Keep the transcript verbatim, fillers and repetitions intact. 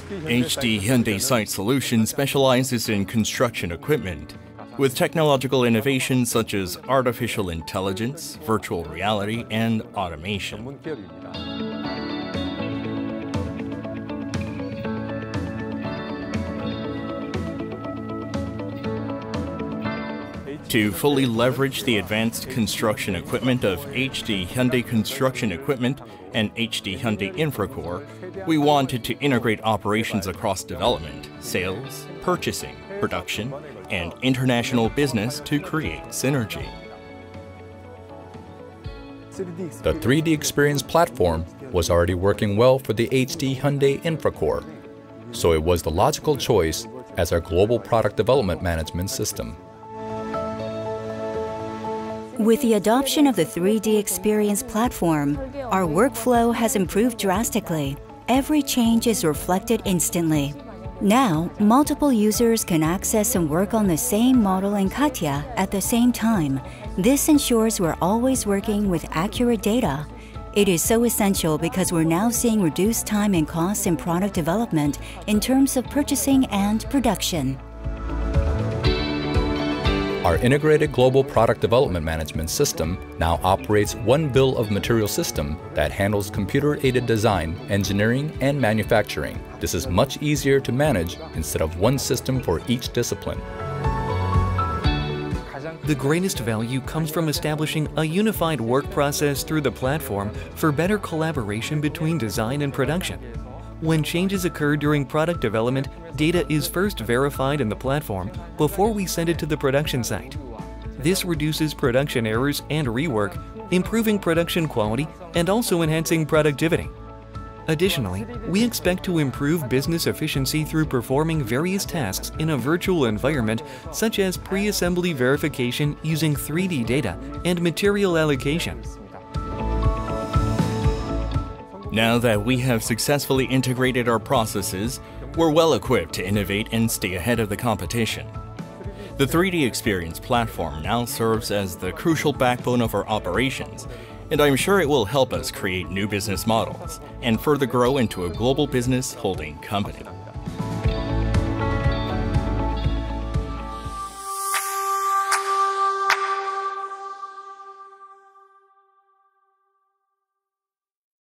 H D Hyundai XiteSolution specializes in construction equipment, with technological innovations such as artificial intelligence, virtual reality, and automation. To fully leverage the advanced construction equipment of H D Hyundai Construction Equipment and H D Hyundai Infracore, we wanted to integrate operations across development, sales, purchasing, production, and international business to create synergy. The three D Experience platform was already working well for the H D Hyundai Infracore, so it was the logical choice as our global product development management system. With the adoption of the three D Experience platform, our workflow has improved drastically. Every change is reflected instantly. Now, multiple users can access and work on the same model in CATIA at the same time. This ensures we're always working with accurate data. It is so essential because we're now seeing reduced time and costs in product development in terms of purchasing and production. Our integrated global product development management system now operates one bill of material system that handles computer-aided design, engineering, and manufacturing. This is much easier to manage instead of one system for each discipline. The greatest value comes from establishing a unified work process through the platform for better collaboration between design and production. When changes occur during product development, data is first verified in the platform before we send it to the production site. This reduces production errors and rework, improving production quality and also enhancing productivity. Additionally, we expect to improve business efficiency through performing various tasks in a virtual environment such as pre-assembly verification using three D data and material allocation. Now that we have successfully integrated our processes, we're well equipped to innovate and stay ahead of the competition. The three D Experience platform now serves as the crucial backbone of our operations, and I'm sure it will help us create new business models and further grow into a global business holding company.